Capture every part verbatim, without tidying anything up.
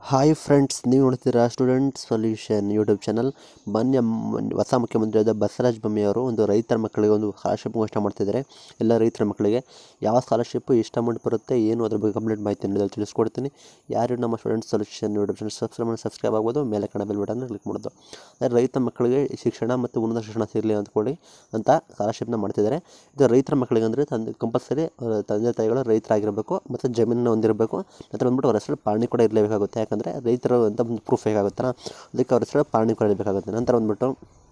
Hi friends, ನೀವು ನೋಡ್ತೀರಾ student solution YouTube channel. ಮಾನ್ಯ ಹೊಸ ಮುಖ್ಯಮಂತ್ರಿಯಾದ ಬಸವರಾಜ ಬೊಮ್ಮಾಯಿಯವರು ಒಂದು ರೈತರ ಮಕ್ಕಳಿಗೆ ಒಂದು ಸ್ಕಾಲರ್ಶಿಪ್ ಘೋಷಣೆ ಮಾಡ್ತಿದ್ದಾರೆ. ಎಲ್ಲ ರೈತರ ಮಕ್ಕಳಿಗೆ ಯಾವ ಸ್ಕಾಲರ್ಶಿಪ್ಪು ಎಷ್ಟು ಅಮೌಂಟ್ ಬರುತ್ತೆ, ಏನು ಅದ್ರ ಬಗ್ಗೆ ಕಂಪ್ಲೀಟ್ ಮಾಹಿತಿ ನೀಡೋದು ತಿಳಿಸ್ಕೊಡ್ತೀನಿ. ಯಾರು ನಮ್ಮ student solution YouTube channel subscribe ಮಾಡಿ ಸಬ್ಸ್ಕ್ರೈಬ್ ಆಗ್ಬೋದು, ಮೇಲೆ ಕಣ ಬೆಲ್ ಬಟನ್ ಕ್ಲಿಕ್ ಮಾಡೋದು. ಅಂದರೆ ರೈತ ಮಕ್ಕಳಿಗೆ ಶಿಕ್ಷಣ ಮತ್ತು ಉನ್ನತ ಶಿಕ್ಷಣ ಸಿಗಲಿ ಅಂದ್ಕೊಳ್ಳಿ ಅಂತ ಸ್ಕಾಲರ್ಶಿಪ್ನ ಮಾಡ್ತಿದ್ದಾರೆ. ಇದು ರೈತರ ಮಕ್ಕಳಿಗೆ ಅಂದರೆ ತಂದೆ ಕಂಪಲ್ಸರಿ ತಂದೆ ತಾಯಿಗಳು ರೈತರಾಗಿರಬೇಕು ಮತ್ತು ಜಮೀನನ್ನು ಹೊಂದಿರಬೇಕು. ನಂತರ ಬಂದ್ಬಿಟ್ಟು ಅವ್ರ ಹೆಸರು ಪಾಣಿ ಕೂಡ ಇರಲೇಬೇಕಾಗುತ್ತೆ. ಯಾಕಂದರೆ ರೈತರು ಅಂತ ಒಂದು ಪ್ರೂಫ್ ಬೇಕಾಗುತ್ತಲ್ಲ, ಅದಕ್ಕೆ ಅವ್ರ ಹೆಸರು ಪಾಣಿ ಕೂಡ ಇರಬೇಕಾಗುತ್ತೆ. ನಂತರ ಬಂದ್ಬಿಟ್ಟು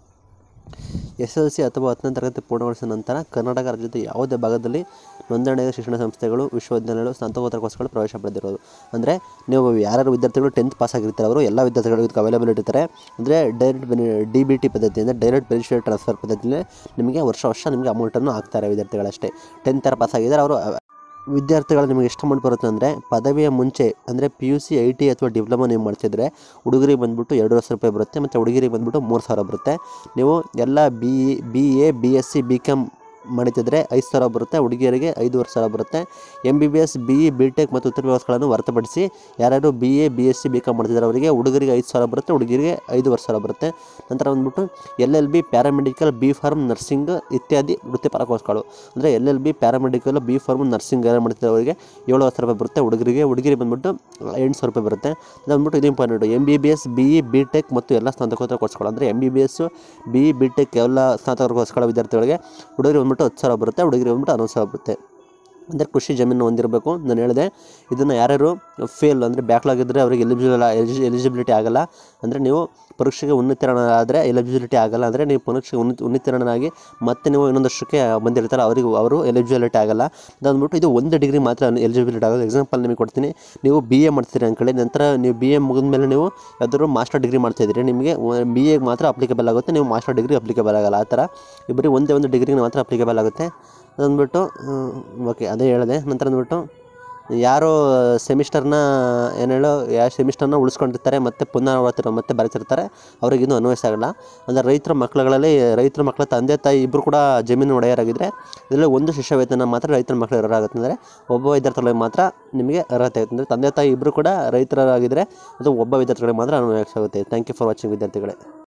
ಎಸ್ ಎಲ್ ಸಿ ಅಥವಾ ಹತ್ತನೇ ತರಗತಿ ಪೂರ್ಣಗೊಳಿಸಿದ ನಂತರ ಕರ್ನಾಟಕ ರಾಜ್ಯದ ಯಾವುದೇ ಭಾಗದಲ್ಲಿ ನೋಂದಣಿಯಾದ ಶಿಕ್ಷಣ ಸಂಸ್ಥೆಗಳು, ವಿಶ್ವವಿದ್ಯಾಲಯಗಳು, ಸ್ನಾತಕೋತ್ತರ ಕೋರ್ಸ್ಗಳು ಪ್ರವೇಶ ಪಡೆದಿರೋದು. ಅಂದರೆ ನೀವು ಯಾರ್ಯಾರು ವಿದ್ಯಾರ್ಥಿಗಳು ಟೆಂತ್ ಪಾಸ್ ಆಗಿರ್ತಾರೆ ಅವರು ಎಲ್ಲ ವಿದ್ಯಾರ್ಥಿಗಳು ಇದಕ್ಕೆ ಅವೈಲೇಬಲ್ ಇರ್ತಾರೆ. ಅಂದರೆ ಡೈರೆಕ್ಟ್ ಬೆನಿ ಡಿ ಬಿ ಟಿ ಪದ್ಧತಿ ಅಂದರೆ ಡೈರೆಕ್ಟ್ ಬೆನಿಫಿಷಿಯರಿ ಟ್ರಾನ್ಸ್ಫರ್ ಪದ್ಧತಿಯಲ್ಲಿ ನಿಮಗೆ ವರ್ಷ ವರ್ಷ ನಿಮಗೆ ಅಮೌಂಟನ್ನು ಹಾಕ್ತಾರೆ ವಿದ್ಯಾರ್ಥಿಗಳಷ್ಟೇ. ಟೆಂತ್ ಯಾರು ಪಾಸ್ ಆಗಿದ್ದಾರೆ ಅವರು ವಿದ್ಯಾರ್ಥಿಗಳು ನಿಮಗೆ ಎಷ್ಟು ಅಮೌಂಟ್ ಬರುತ್ತೆ ಅಂದರೆ, ಪದವಿಯ ಮುಂಚೆ ಅಂದರೆ P U C, I T ಅಥವಾ ಡಿಪ್ಲೊಮಾ ನೀವು ಮಾಡ್ತಿದ್ರೆ ಹುಡುಗರಿಗೆ ಬಂದುಬಿಟ್ಟು ಎರಡು ಲಕ್ಷ ರೂಪಾಯಿ ಬರುತ್ತೆ ಮತ್ತು ಹುಡುಗಿರಿಗೆ ಬಂದುಬಿಟ್ಟು ಮೂರು ಸಾವಿರ ಬರುತ್ತೆ. ನೀವು ಎಲ್ಲ B B A B S C B com ಮಾಡಿತಿದ್ರೆ ಐದು ಸಾವಿರ ಬರುತ್ತೆ, ಹುಡುಗಿಯರಿಗೆ ಐದೂವರೆ ಸಾವಿರ ಬರುತ್ತೆ. M B B S, B E, B tech ಮತ್ತು ಉತ್ತರ ವ್ಯವಸ್ಥೆಗಳನ್ನು ಹೊರತುಪಡಿಸಿ ಯಾರ್ಯಾರು B A B S C B com ಮಾಡ್ತಿದ್ದಾರೆ ಅವರಿಗೆ ಹುಡುಗರಿಗೆ ಐದು ಸಾವಿರ ಬರುತ್ತೆ, ಹುಡುಗಿರಿಗೆ ಐದೂವರೆ ಸಾವಿರ ಬರುತ್ತೆ. ನಂತರ ಬಂದ್ಬಿಟ್ಟು L L B, paramedical, B pharm, nursing ಇತ್ಯಾದಿ ವೃತ್ತಿಪರ ಕೋರ್ಸ್ಗಳು ಅಂದರೆ L L B, paramedical, B pharm, nursing ಯಾರು ಮಾಡ್ತಿದ್ದಾರೆ ಅವರಿಗೆ ಏಳು ಸಾವಿರ ರೂಪಾಯಿ ಬರುತ್ತೆ, ಹುಡುಗರಿಗೆ ಹುಡುಗಿರಿಗೆ ಬಂದ್ಬಿಟ್ಟು ಎಂಟು ಸಾವಿರ ರೂಪಾಯಿ ಬರುತ್ತೆ. ಅದು ಬಂದ್ಬಿಟ್ಟು ಇದು important. M B B S, B E, B tech ಮತ್ತು ಎಲ್ಲ ಸ್ನಾತಕೋತ್ತರ ಕೋರ್ಸ್ಗಳು ಅಂದರೆ M B B S, B E, B tech ಎಲ್ಲ ಸ್ನಾತಕೋತ್ತರ ಕೋರ್ಸ್ಗಳ ವಿದ್ಯಾರ್ಥಿಗಳಿಗೆ ಹುಡುಗರಿಗೆ ಬಂದ್ಬಿಟ್ಟು ಹತ್ತು ಸಾವಿರ ಬರುತ್ತೆ, ಹುಡುಗರಿಗೆ ಬಂದ್ಬಿಟ್ಟು ಹನ್ನೊಂದು ಸಾವಿರ ಬರುತ್ತೆ. ಅಂದರೆ ಕೃಷಿ ಜಮೀನು ಹೊಂದಿರಬೇಕು. ನಾನು ಹೇಳಿದೆ ಇದನ್ನು ಯಾರ್ಯಾರು ಫೇಲ್ ಅಂದರೆ ಬ್ಯಾಕ್ಲಾಗ್ ಇದ್ದರೆ ಅವರಿಗೆ ಎಲಿಜಿಬಲ್ ಎಲಿಜಿಬಿಲಿಟಿ ಆಗಲ್ಲ. ಅಂದರೆ ನೀವು ಪರೀಕ್ಷೆಗೆ ಉನ್ನತೀರ್ಣ ಆದರೆ ಎಲಿಜಿಬಿಲಿಟಿ ಆಗಲ್ಲ. ಅಂದರೆ ನೀವು ಪರೀಕ್ಷೆಗೆ ಉನ್ನ ಉನ್ನತೀರ್ಣನಾಗಿ ಮತ್ತೆ ನೀವು ಇನ್ನೊಂದು ವರ್ಷಕ್ಕೆ ಬಂದಿರ್ತಾರೆ ಅವರಿಗೆ ಅವರು ಎಲಿಜಿಬಿಲಿಟಿ ಆಗಲ್ಲ. ಅಂದ್ಬಿಟ್ಟು ಇದು ಒಂದು ಡಿಗ್ರಿ ಮಾತ್ರ ಎಲಿಜಿಬಿಲಿಟಿ ಆಗೋದು. ಎಕ್ಸಾಂಪಲ್ ನಿಮಗೆ ಕೊಡ್ತೀನಿ. ನೀವು ಬಿ ಎ ಮಾಡ್ತೀರಿ ಅಂದ್ಕೊಳ್ಳಿ, ನಂತರ ನೀವು ಬಿ ಎ ಮುಗಿದ ಮೇಲೆ ನೀವು ಯಾವ್ದಾದ್ರು ಮಾಸ್ಟರ್ ಡಿಗ್ರಿ ಮಾಡ್ತಾಯಿದ್ದೀರಿ, ನಿಮಗೆ ಬಿ ಎಗೆ ಮಾತ್ರ ಅಪ್ಲಿಕೇಬಲ್ ಆಗುತ್ತೆ, ನೀವು ಮಾಸ್ಟರ್ ಡಿಗ್ರಿ ಅಪ್ಲಿಕೇಬಲ್ ಆಗಲ್ಲ. ಆ ಥರ ಇಬ್ಬರಿ ಒಂದೇ ಒಂದು ಡಿಗ್ರಿಗೆ ಮಾತ್ರ ಅಪ್ಲಿಕೇಬಲ್ ಆಗುತ್ತೆ. ಅಂದ್ಬಿಟ್ಟು ಓಕೆ ಅದೇ ಹೇಳಿದೆ. ನಂತರ ಅಂದ್ಬಿಟ್ಟು ಯಾರು ಸೆಮಿಸ್ಟರ್ನ ಏನು ಹೇಳೋ ಯಾವ ಸೆಮಿಸ್ಟರ್ನ ಉಳಿಸ್ಕೊಂಡಿರ್ತಾರೆ ಮತ್ತು ಪುನರಾವರ್ತಿ ಮತ್ತೆ ಬರೀತಿರ್ತಾರೆ ಅವ್ರಿಗೆ ಇನ್ನೂ ಅನ್ವಯಿಸಾಗಲ್ಲ. ಅಂದರೆ ರೈತರ ಮಕ್ಕಳುಗಳಲ್ಲಿ ರೈತರ ಮಕ್ಕಳ ತಂದೆ ತಾಯಿ ಇಬ್ಬರು ಕೂಡ ಜಮೀನು ಒಡೆಯರಾಗಿದ್ದರೆ ಇದರಲ್ಲಿ ಒಂದು ಶಿಷ್ಯ ವೇತನ ಮಾತ್ರ ರೈತರ ಮಕ್ಕಳು ಇರೋರಾಗುತ್ತೆ. ಅಂದರೆ ಒಬ್ಬ ವಿದ್ಯಾರ್ಥಿಗಳಿಗೆ ಮಾತ್ರ ನಿಮಗೆ ಅರ್ಹತೆ ಆಗುತ್ತೆ. ಅಂದರೆ ತಂದೆ ತಾಯಿ ಇಬ್ಬರು ಕೂಡ ರೈತರಾಗಿದ್ದರೆ ಅದು ಒಬ್ಬ ವಿದ್ಯಾರ್ಥಿಗಳಿಗೆ ಮಾತ್ರ ಅನ್ವಯಿಸಾಗುತ್ತೆ. ಥ್ಯಾಂಕ್ ಯು ಫಾರ್ ವಾಚಿಂಗ್ ವಿದ್ಯಾರ್ಥಿಗಳೇ.